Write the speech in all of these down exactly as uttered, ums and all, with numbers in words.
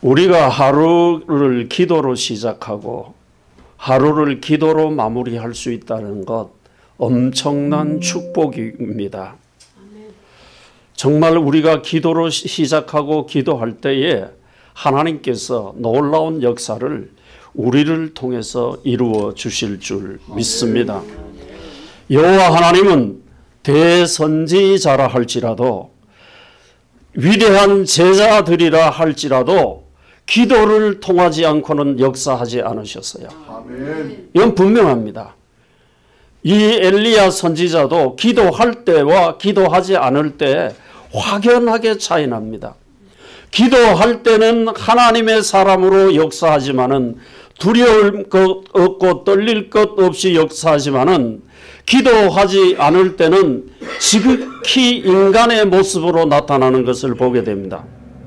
우리가 하루를 기도로 시작하고 하루를 기도로 마무리할 수 있다는 것 엄청난 축복입니다. 정말 우리가 기도로 시작하고 기도할 때에 하나님께서 놀라운 역사를 우리를 통해서 이루어 주실 줄 믿습니다. 여호와 하나님은 대선지자라 할지라도 위대한 제자들이라 할지라도 기도를 통하지 않고는 역사하지 않으셨어요. 아멘. 이건 분명합니다. 이 엘리야 선지자도 기도할 때와 기도하지 않을 때 확연하게 차이 납니다. 기도할 때는 하나님의 사람으로 역사하지만은 두려울 것 없고 떨릴 것 없이 역사하지만은 기도하지 않을 때는 지극히 인간의 모습으로 나타나는 것을 보게 됩니다.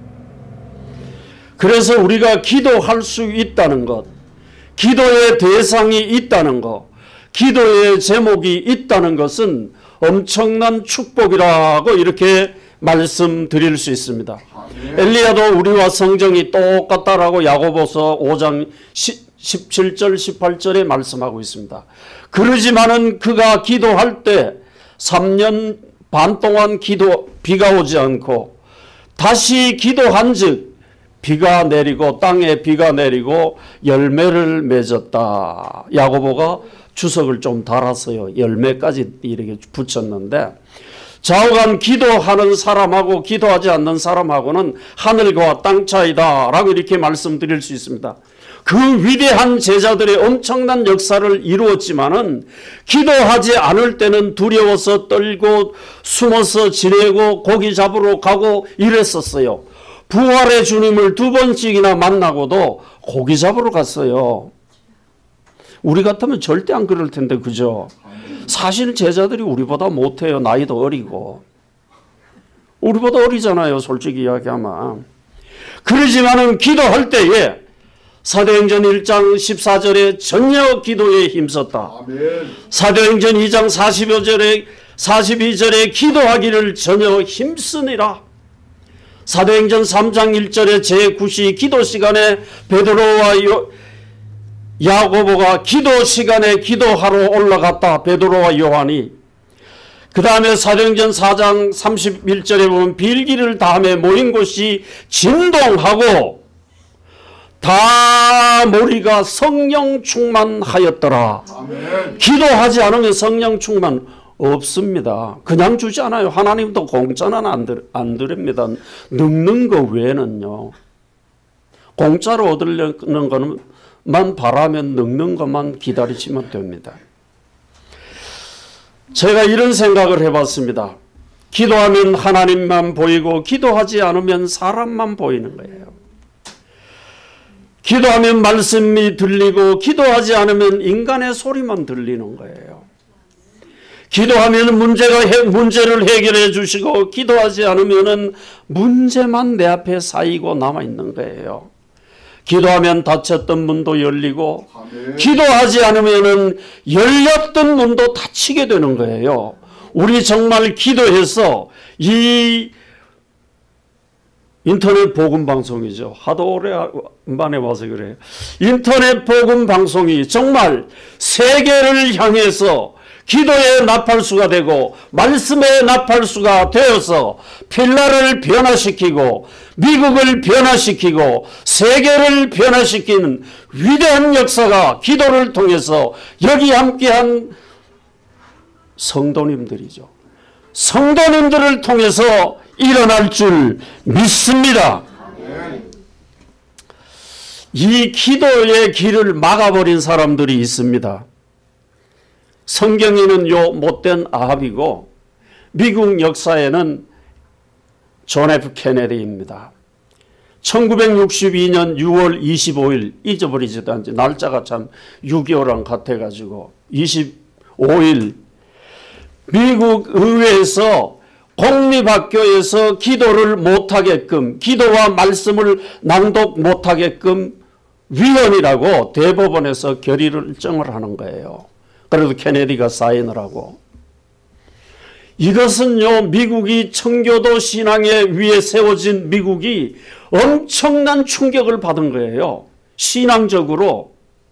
그래서 우리가 기도할 수 있다는 것, 기도의 대상이 있다는 것, 기도의 제목이 있다는 것은 엄청난 축복이라고 이렇게 말씀드릴 수 있습니다. 엘리야도 우리와 성정이 똑같다라고 야고보서 오 장 십칠 절 십팔 절에 말씀하고 있습니다. 그러지만은 그가 기도할 때 삼 년 반 동안 기도 비가 오지 않고 다시 기도한 즉 비가 내리고 땅에 비가 내리고 열매를 맺었다. 야고보가 주석을 좀 달았어요. 열매까지 이렇게 붙였는데 좌우간 기도하는 사람하고 기도하지 않는 사람하고는 하늘과 땅 차이다 라고 이렇게 말씀드릴 수 있습니다. 그 위대한 제자들의 엄청난 역사를 이루었지만은 기도하지 않을 때는 두려워서 떨고 숨어서 지내고 고기 잡으러 가고 이랬었어요. 부활의 주님을 두 번씩이나 만나고도 고기 잡으러 갔어요. 우리 같으면 절대 안 그럴 텐데 그죠? 사실 제자들이 우리보다 못해요. 나이도 어리고. 우리보다 어리잖아요. 솔직히 이야기하면. 그러지만은 기도할 때에 사도행전 일 장 십사 절에 전혀 기도에 힘썼다. 아멘. 사도행전 이 장 사십오 절에 사십이 절에 기도하기를 전혀 힘쓰니라. 사도행전 삼 장 일 절에 제구 시 기도 시간에 베드로와 요, 야고보가 기도 시간에 기도하러 올라갔다. 베드로와 요한이. 그 다음에 사도행전 사 장 삼십일 절에 보면 빌기를 다음에 모인 곳이 진동하고 다 머리가 성령 충만하였더라. 아멘. 기도하지 않으면 성령 충만 없습니다. 그냥 주지 않아요. 하나님도 공짜는 안, 드, 안 드립니다. 늙는 거 외에는요. 공짜로 얻으려는 것만 바라면 늙는 것만 기다리시면 됩니다. 제가 이런 생각을 해봤습니다. 기도하면 하나님만 보이고 기도하지 않으면 사람만 보이는 거예요. 기도하면 말씀이 들리고 기도하지 않으면 인간의 소리만 들리는 거예요. 기도하면 문제가 해, 문제를 해결해 주시고 기도하지 않으면 문제만 내 앞에 쌓이고 남아있는 거예요. 기도하면 닫혔던 문도 열리고 아멘. 기도하지 않으면 열렸던 문도 닫히게 되는 거예요. 우리 정말 기도해서 이 인터넷 복음 방송이죠. 하도 오래만에 와서 그래요. 인터넷 복음 방송이 정말 세계를 향해서 기도의 나팔수가 되고 말씀의 나팔수가 되어서 필라를 변화시키고 미국을 변화시키고 세계를 변화시키는 위대한 역사가 기도를 통해서 여기 함께한 성도님들이죠. 성도님들을 통해서 일어날 줄 믿습니다. 이 기도의 길을 막아버린 사람들이 있습니다. 성경에는 요 못된 아합이고 미국 역사에는 존 에프 케네디입니다. 천구백육십이 년 유월 이십오일 잊어버리지도 않지 날짜가 참 육이오랑 같아가지고 이십오일 미국 의회에서 공립학교에서 기도를 못하게끔 기도와 말씀을 낭독 못하게끔 위헌이라고 대법원에서 결의를 하는 거예요. 그래도 케네디가 사인을 하고. 이것은요 미국이 청교도 신앙에 위에 세워진 미국이 엄청난 충격을 받은 거예요. 신앙적으로.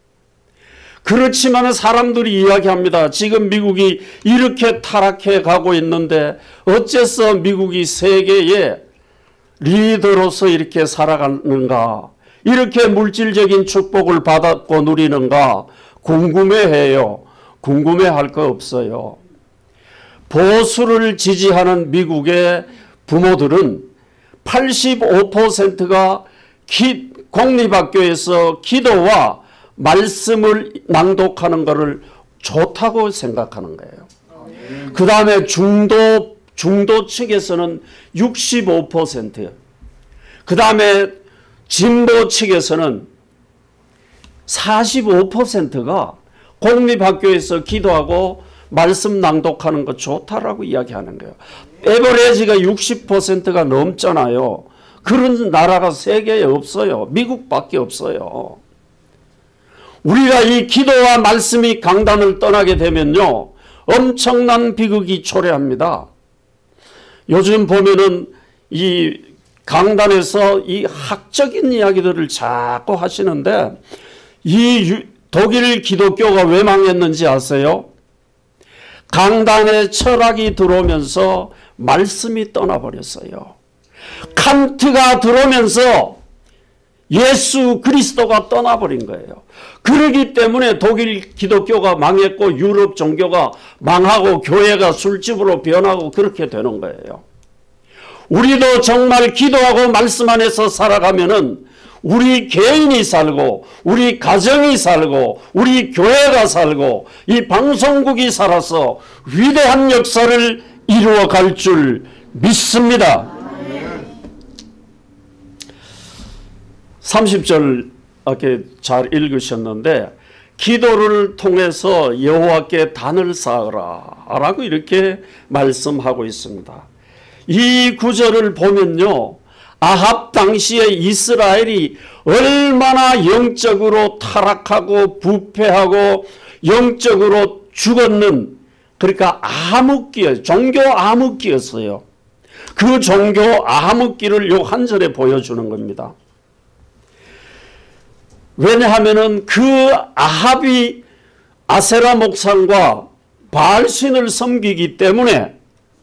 그렇지만 사람들이 이야기합니다. 지금 미국이 이렇게 타락해 가고 있는데 어째서 미국이 세계의 리더로서 이렇게 살아가는가, 이렇게 물질적인 축복을 받았고 누리는가 궁금해해요. 궁금해할 거 없어요. 보수를 지지하는 미국의 부모들은 팔십오 퍼센트가 기, 공립학교에서 기도와 말씀을 낭독하는 것을 좋다고 생각하는 거예요. 그 다음에 중도, 중도 측에서는 육십오 퍼센트, 그 다음에 진보 측에서는 사십오 퍼센트가 공립학교에서 기도하고 말씀 낭독하는 거 좋다라고 이야기하는 거예요. 에버리지가 육십 퍼센트가 넘잖아요. 그런 나라가 세계에 없어요. 미국밖에 없어요. 우리가 이 기도와 말씀이 강단을 떠나게 되면요, 엄청난 비극이 초래합니다. 요즘 보면은 이 강단에서 이 학적인 이야기들을 자꾸 하시는데, 이 독일 기독교가 왜 망했는지 아세요? 강단에 철학이 들어오면서 말씀이 떠나버렸어요. 칸트가 들어오면서 예수 그리스도가 떠나버린 거예요. 그러기 때문에 독일 기독교가 망했고 유럽 종교가 망하고 교회가 술집으로 변하고 그렇게 되는 거예요. 우리도 정말 기도하고 말씀 안에서 살아가면은 우리 개인이 살고 우리 가정이 살고 우리 교회가 살고 이 방송국이 살아서 위대한 역사를 이루어 갈 줄 믿습니다. 삼십 절 이렇게 잘 읽으셨는데, 기도를 통해서 여호와께 단을 쌓으라 라고 이렇게 말씀하고 있습니다. 이 구절을 보면요, 아합 당시에 이스라엘이 얼마나 영적으로 타락하고 부패하고 영적으로 죽었는, 그러니까 암흑기예요. 종교 암흑기였어요. 그 종교 암흑기를 요 한 절에 보여주는 겁니다. 왜냐하면은 그 아합이 아세라 목상과 바알신을 섬기기 때문에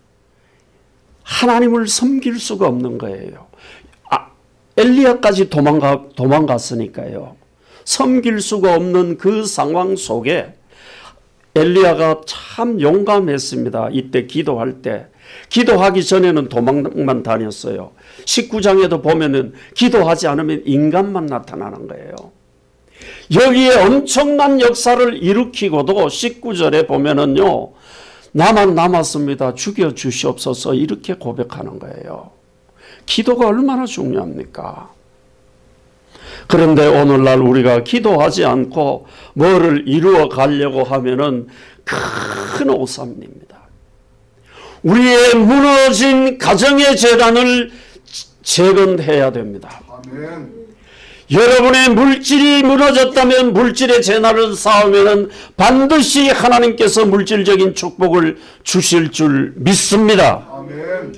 하나님을 섬길 수가 없는 거예요. 아, 엘리야까지 도망가, 도망갔으니까요. 섬길 수가 없는 그 상황 속에 엘리야가 참 용감했습니다. 이때 기도할 때. 기도하기 전에는 도망만 다녔어요. 십구 장에도 보면은 기도하지 않으면 인간만 나타나는 거예요. 여기에 엄청난 역사를 일으키고도 십구 절에 보면은요, 나만 남았습니다. 죽여 주시옵소서 이렇게 고백하는 거예요. 기도가 얼마나 중요합니까? 그런데 오늘날 우리가 기도하지 않고 뭐를 이루어 가려고 하면은 큰 오산입니다. 우리의 무너진 가정의 재단을 재건해야 됩니다. 아멘. 여러분의 물질이 무너졌다면 물질의 재난을 쌓으면 반드시 하나님께서 물질적인 축복을 주실 줄 믿습니다. 아멘.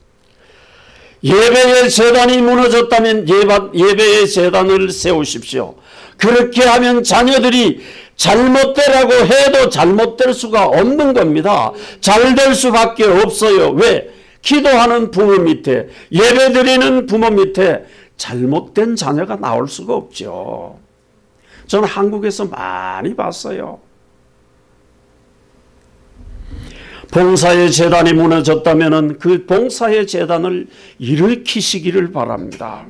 예배의 재단이 무너졌다면 예배의 재단을 세우십시오. 그렇게 하면 자녀들이 잘못되라고 해도 잘못될 수가 없는 겁니다. 잘 될 수밖에 없어요. 왜? 기도하는 부모 밑에, 예배드리는 부모 밑에 잘못된 자녀가 나올 수가 없죠. 저는 한국에서 많이 봤어요. 봉사의 재단이 무너졌다면 그 봉사의 재단을 일으키시기를 바랍니다.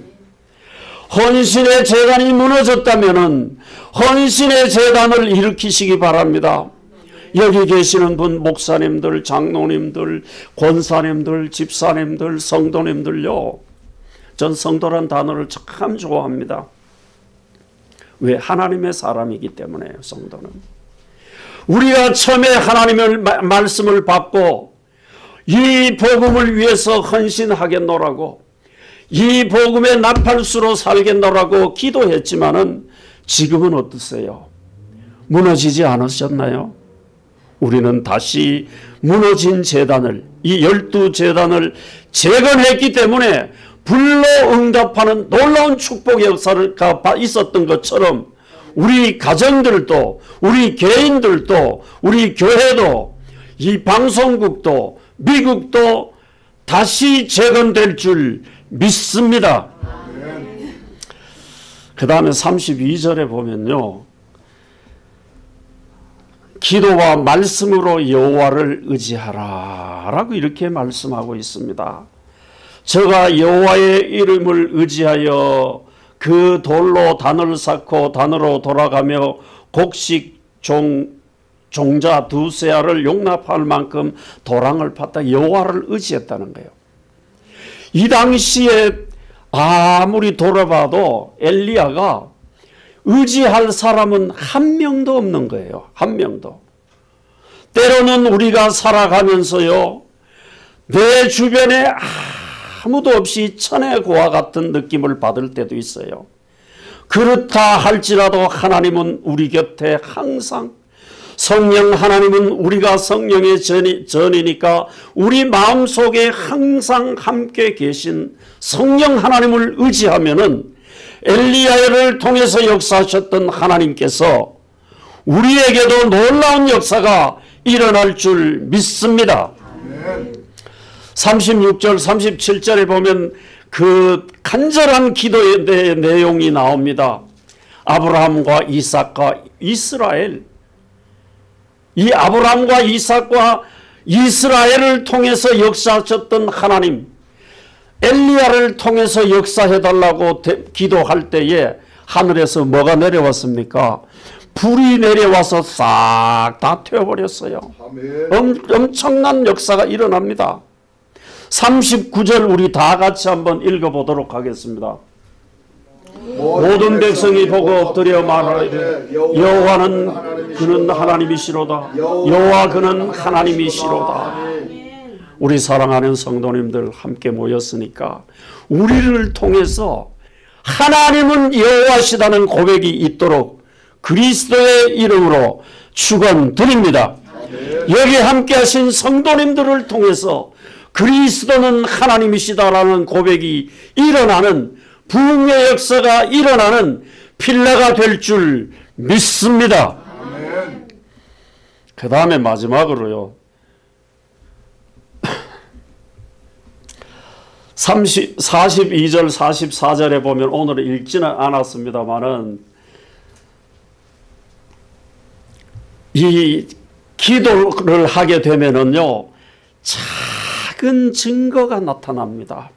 헌신의 재단이 무너졌다면 헌신의 재단을 일으키시기 바랍니다. 여기 계시는 분, 목사님들, 장로님들, 권사님들, 집사님들, 성도님들요, 전 성도란 단어를 참 좋아합니다. 왜? 하나님의 사람이기 때문에요. 성도는. 우리가 처음에 하나님의 말씀을 받고 이 복음을 위해서 헌신하겠노라고, 이 복음의 나팔수로 살겠노라고 기도했지만은 지금은 어떠세요? 무너지지 않으셨나요? 우리는 다시 무너진 제단을, 이 열두 제단을 재건했기 때문에 불로 응답하는 놀라운 축복의 역사가 있었던 것처럼 우리 가정들도 우리 개인들도 우리 교회도 이 방송국도 미국도 다시 재건될 줄 믿습니다. 그 다음에 삼십이 절에 보면요, 기도와 말씀으로 여호와를 의지하라 라고 이렇게 말씀하고 있습니다. 저가 여호와의 이름을 의지하여 그 돌로 단을 쌓고 단으로 돌아가며 곡식 종, 종자 두세 알을 용납할 만큼 도랑을 팠다. 여호와를 의지했다는 거예요. 이 당시에 아무리 돌아봐도 엘리야가 의지할 사람은 한 명도 없는 거예요. 한 명도. 때로는 우리가 살아가면서요, 내 주변에 아무도 없이 천의 고와 같은 느낌을 받을 때도 있어요. 그렇다 할지라도 하나님은 우리 곁에 항상, 성령 하나님은 우리가 성령의 전이, 전이니까 우리 마음속에 항상 함께 계신 성령 하나님을 의지하면은 엘리야를 통해서 역사하셨던 하나님께서 우리에게도 놀라운 역사가 일어날 줄 믿습니다. 삼십육 절 삼십칠 절에 보면 그 간절한 기도의 내용이 나옵니다. 아브라함과 이삭과 이스라엘, 이 아브라함과 이삭과 이스라엘을 통해서 역사하셨던 하나님, 엘리야를 통해서 역사해달라고 기도할 때에 하늘에서 뭐가 내려왔습니까? 불이 내려와서 싹 다 태워버렸어요. 엄, 엄청난 역사가 일어납니다. 삼십구 절 우리 다 같이 한번 읽어보도록 하겠습니다. 모든 백성이 보고 엎드려 말하되 여호와는 그는 하나님이시로다. 여호와 그는 하나님이시로다. 우리 사랑하는 성도님들 함께 모였으니까 우리를 통해서 하나님은 여호와시다는 고백이 있도록 그리스도의 이름으로 축원드립니다. 여기 함께 하신 성도님들을 통해서 그리스도는 하나님이시다라는 고백이 일어나는, 부흥의 역사가 일어나는 필라가 될 줄 믿습니다. 그 다음에 마지막으로요, 사십이 절 사십사 절에 보면 오늘 읽지는 않았습니다만은 이 기도를 하게 되면은요, 작은 증거가 나타납니다.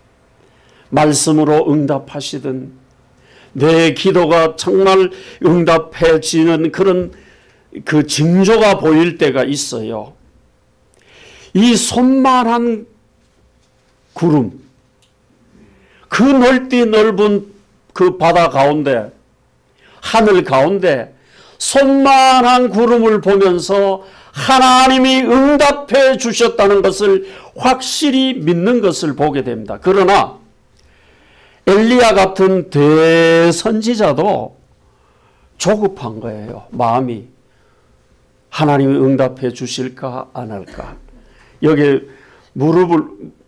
말씀으로 응답하시든 내 기도가 정말 응답해지는 그런 그 징조가 보일 때가 있어요. 이 손만한 구름, 그 넓디 넓은 그 바다 가운데, 하늘 가운데 손만한 구름을 보면서 하나님이 응답해 주셨다는 것을 확실히 믿는 것을 보게 됩니다. 그러나 엘리야 같은 대선지자도 조급한 거예요. 마음이. 하나님이 응답해 주실까 안 할까. 여기 무릎을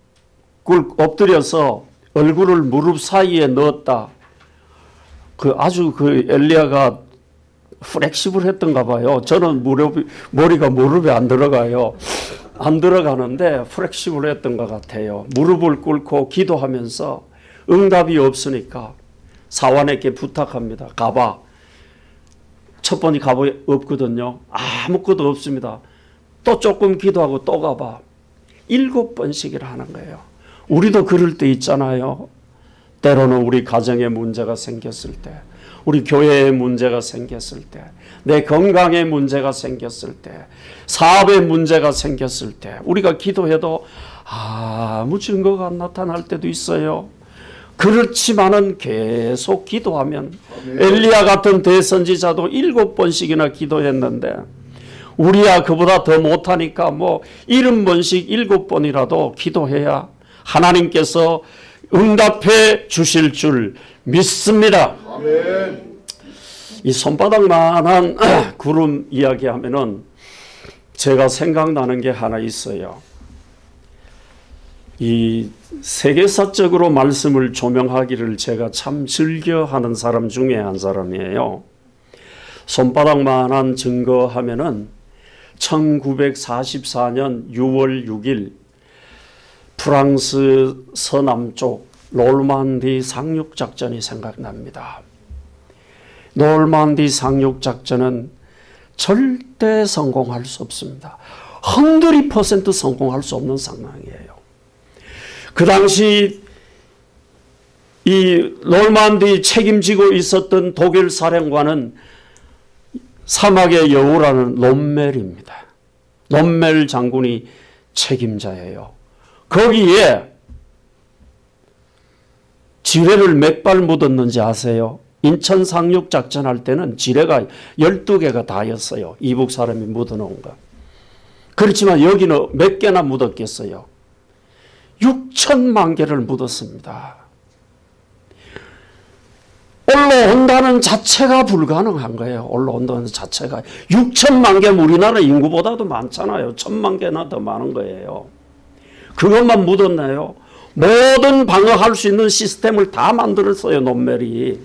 엎드려서 얼굴을 무릎 사이에 넣었다. 그 아주 그 엘리야가 플렉시블 했던가 봐요. 저는 무릎이, 머리가 무릎에 안 들어가요. 안 들어가는데 플렉시블 했던 것 같아요. 무릎을 꿇고 기도하면서 응답이 없으니까 사환에게 부탁합니다. 가봐. 첫 번이 가봐 없거든요. 아무것도 없습니다. 또 조금 기도하고 또 가봐. 일곱 번씩이라 하는 거예요. 우리도 그럴 때 있잖아요. 때로는 우리 가정에 문제가 생겼을 때, 우리 교회에 문제가 생겼을 때, 내 건강에 문제가 생겼을 때, 사업에 문제가 생겼을 때 우리가 기도해도 아무 증거가 안 나타날 때도 있어요. 그렇지만은 계속 기도하면, 엘리야 같은 대선지자도 일곱 번씩이나 기도했는데 우리야 그보다 더 못하니까 뭐 일흔 번씩 일곱 번이라도 기도해야 하나님께서 응답해 주실 줄 믿습니다. 아멘. 이 손바닥만한 구름 이야기하면은 제가 생각나는 게 하나 있어요. 이 세계사적으로 말씀을 조명하기를 제가 참 즐겨하는 사람 중에 한 사람이에요. 손바닥만한 증거하면은 천구백사십사 년 유월 육일 프랑스 서남쪽 노르만디 상륙작전이 생각납니다. 노르만디 상륙작전은 절대 성공할 수 없습니다. 백 퍼센트 성공할 수 없는 상황이에요. 그 당시 이 노르만디 책임지고 있었던 독일 사령관은 사막의 여우라는 롬멜입니다. 롬멜 장군이 책임자예요. 거기에 지뢰를 몇 발 묻었는지 아세요? 인천 상륙작전 할 때는 지뢰가 열두 개가 다였어요. 이북 사람이 묻어놓은 거. 그렇지만 여기는 몇 개나 묻었겠어요? 육천만 개를 묻었습니다. 올라온다는 자체가 불가능한 거예요. 올라온다는 자체가. 육천만 개 우리나라 인구보다도 많잖아요. 천만 개나 더 많은 거예요. 그것만 묻었나요? 모든 방어할 수 있는 시스템을 다 만들었어요. 롬멜이.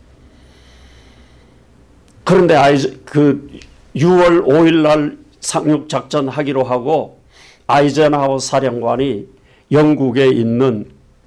그런데 아이즈, 그 유월 오일 날 상륙작전 하기로 하고 아이젠하워 사령관이 영국에 있는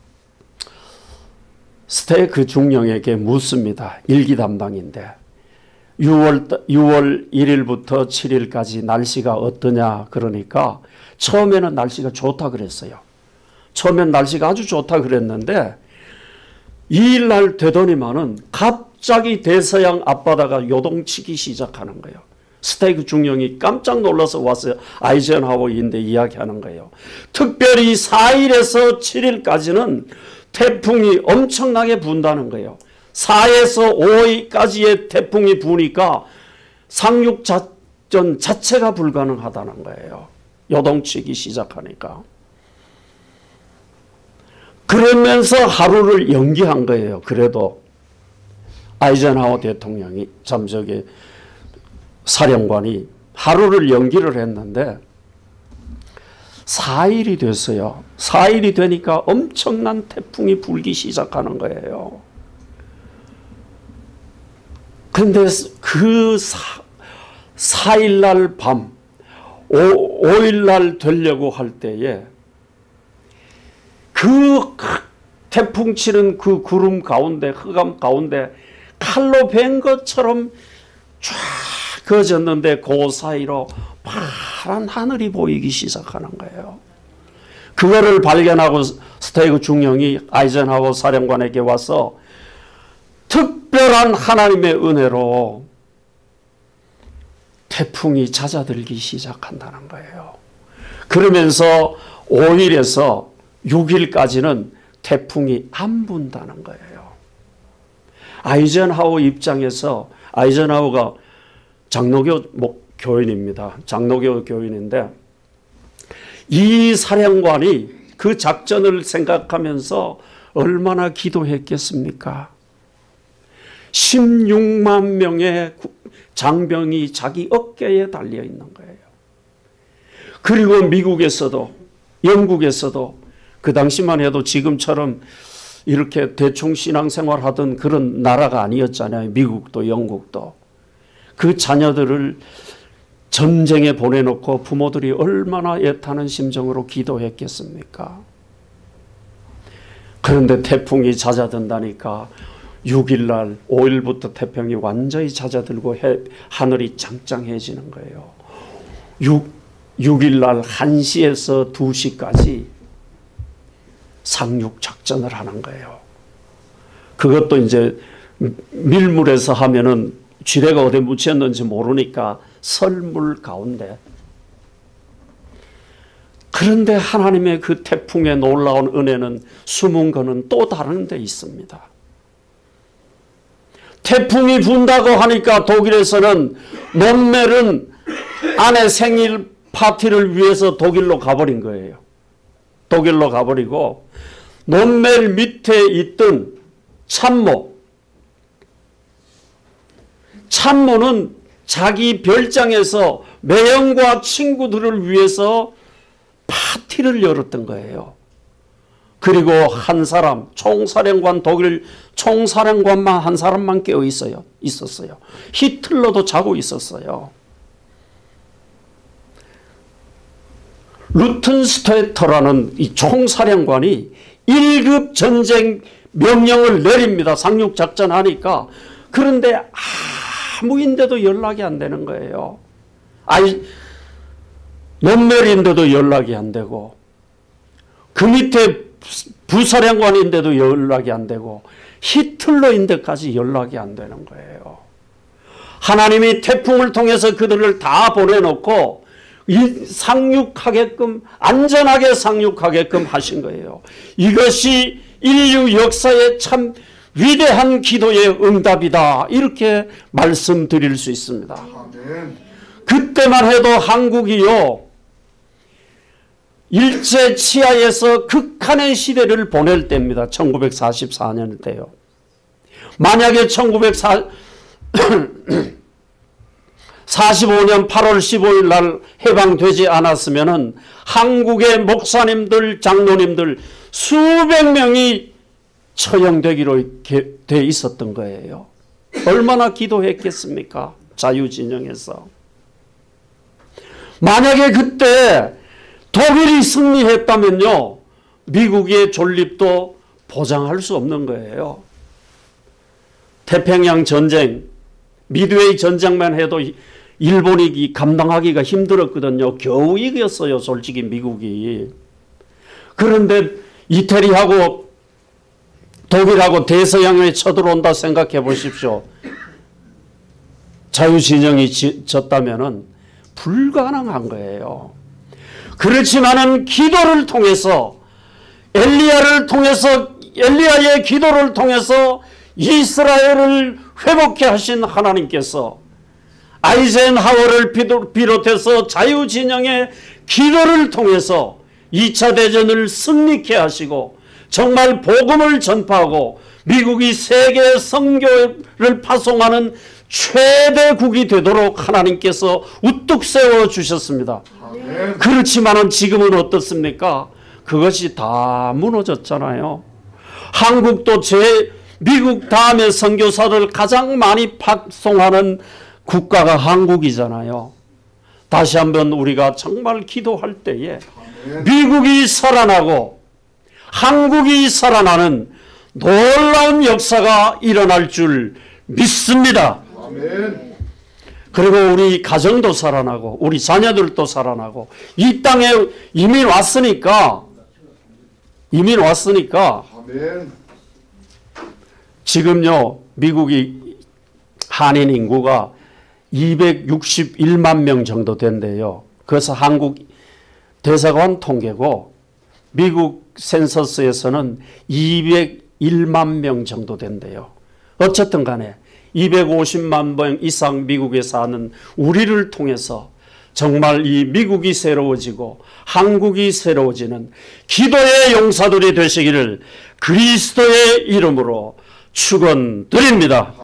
스테이크 중령에게 묻습니다. 일기 담당인데 유월, 유월 일일부터 칠일까지 날씨가 어떠냐 그러니까 처음에는 날씨가 좋다 그랬어요. 처음엔 날씨가 아주 좋다 그랬는데 이일날 되더니만은 갑자기 대서양 앞바다가 요동치기 시작하는 거예요. 스테이크 중령이 깜짝 놀라서 왔어요. 아이젠하워인데 이야기하는 거예요. 특별히 사일에서 칠일까지는 태풍이 엄청나게 분다는 거예요. 사에서 오일까지의 태풍이 부니까 상륙작전 자체가 불가능하다는 거예요. 요동치기 시작하니까. 그러면서 하루를 연기한 거예요. 그래도 아이젠하워 대통령이 참 저기 사령관이 하루를 연기를 했는데 사일이 됐어요. 사일이 되니까 엄청난 태풍이 불기 시작하는 거예요. 그런데 그 사일날 밤, 오일날 되려고 할 때에 그 태풍 치는 그 구름 가운데, 흑암 가운데 칼로 벤 것처럼 쫙 그어졌는데 그 사이로 파란 하늘이 보이기 시작하는 거예요. 그거를 발견하고 스테이크 중령이 아이젠하워 사령관에게 와서 특별한 하나님의 은혜로 태풍이 잦아들기 시작한다는 거예요. 그러면서 오일에서 육일까지는 태풍이 안 분다는 거예요. 아이젠하워 입장에서 아이젠하워가 장로교 교인입니다. 장로교 교인인데 이 사령관이 그 작전을 생각하면서 얼마나 기도했겠습니까? 십육만 명의 장병이 자기 어깨에 달려 있는 거예요. 그리고 미국에서도 영국에서도 그 당시만 해도 지금처럼 이렇게 대충 신앙생활 하던 그런 나라가 아니었잖아요. 미국도 영국도. 그 자녀들을 전쟁에 보내놓고 부모들이 얼마나 애타는 심정으로 기도했겠습니까? 그런데 태풍이 잦아든다니까 육일날 오일부터 태풍이 완전히 잦아들고 해, 하늘이 짱짱해지는 거예요. 육일날 한 시에서 두 시까지 상륙작전을 하는 거예요. 그것도 이제 밀물에서 하면은 지뢰가 어디 묻혔는지 모르니까 설물 가운데. 그런데 하나님의 그 태풍의 놀라운 은혜는 숨은 거는 또 다른 데 있습니다. 태풍이 분다고 하니까 독일에서는 롬멜은 아내 생일 파티를 위해서 독일로 가버린 거예요. 독일로 가버리고 롬멜 밑에 있던 참모 참모는 자기 별장에서 매형과 친구들을 위해서 파티를 열었던 거예요. 그리고 한 사람, 총사령관, 독일 총사령관만 한 사람만 깨어 있어요. 있었어요. 히틀러도 자고 있었어요. 루튼스테터라는 이 총사령관이 일 급 전쟁 명령을 내립니다. 상륙작전 하니까. 그런데 아무인데도 연락이 안 되는 거예요. 아니, 논멸인데도 연락이 안 되고, 그 밑에 부사령관인데도 연락이 안 되고, 히틀러인데까지 연락이 안 되는 거예요. 하나님이 태풍을 통해서 그들을 다 보내놓고 이 상륙하게끔, 안전하게 상륙하게끔 하신 거예요. 이것이 인류 역사의 참 위대한 기도의 응답이다, 이렇게 말씀드릴 수 있습니다. 아멘. 그때만 해도 한국이요, 일제 치하에서 극한의 시대를 보낼 때입니다. 천구백사십사 년 때요. 만약에 천구백사십오 년 팔월 십오일 날 해방되지 않았으면은 한국의 목사님들, 장로님들 수백 명이 처형되기로 돼 있었던 거예요. 얼마나 기도했겠습니까? 자유진영에서. 만약에 그때 독일이 승리했다면요, 미국의 존립도 보장할 수 없는 거예요. 태평양 전쟁, 미드웨이 전쟁만 해도 일본이 감당하기가 힘들었거든요. 겨우 이겼어요, 솔직히 미국이. 그런데 이태리하고 독일하고 대서양에 쳐들어온다 생각해 보십시오. 자유진영이 졌다면은 불가능한 거예요. 그렇지만은 기도를 통해서, 엘리야를 통해서, 엘리야의 기도를 통해서 이스라엘을 회복케 하신 하나님께서 아이젠하워를 비롯해서 자유진영의 기도를 통해서 이 차 대전을 승리케 하시고 정말 복음을 전파하고 미국이 세계 선교를 파송하는 최대국이 되도록 하나님께서 우뚝 세워주셨습니다. 아멘. 그렇지만은 지금은 어떻습니까? 그것이 다 무너졌잖아요. 한국도 제 미국 다음에 선교사를 가장 많이 파송하는 국가가 한국이잖아요. 다시 한번 우리가 정말 기도할 때에 미국이 살아나고 한국이 살아나는 놀라운 역사가 일어날 줄 믿습니다. 아멘. 그리고 우리 가정도 살아나고 우리 자녀들도 살아나고 이 땅에 이민 왔으니까 이민 왔으니까 아멘. 지금요 미국이 한인 인구가 이백육십일만 명 정도 된대요. 그래서 한국 대사관 통계고 미국 센서스에서는 이백일만 명 정도 된대요. 어쨌든 간에 이백오십만 명 이상 미국에 사는 우리를 통해서 정말 이 미국이 새로워지고 한국이 새로워지는 기도의 용사들이 되시기를 그리스도의 이름으로 축원드립니다.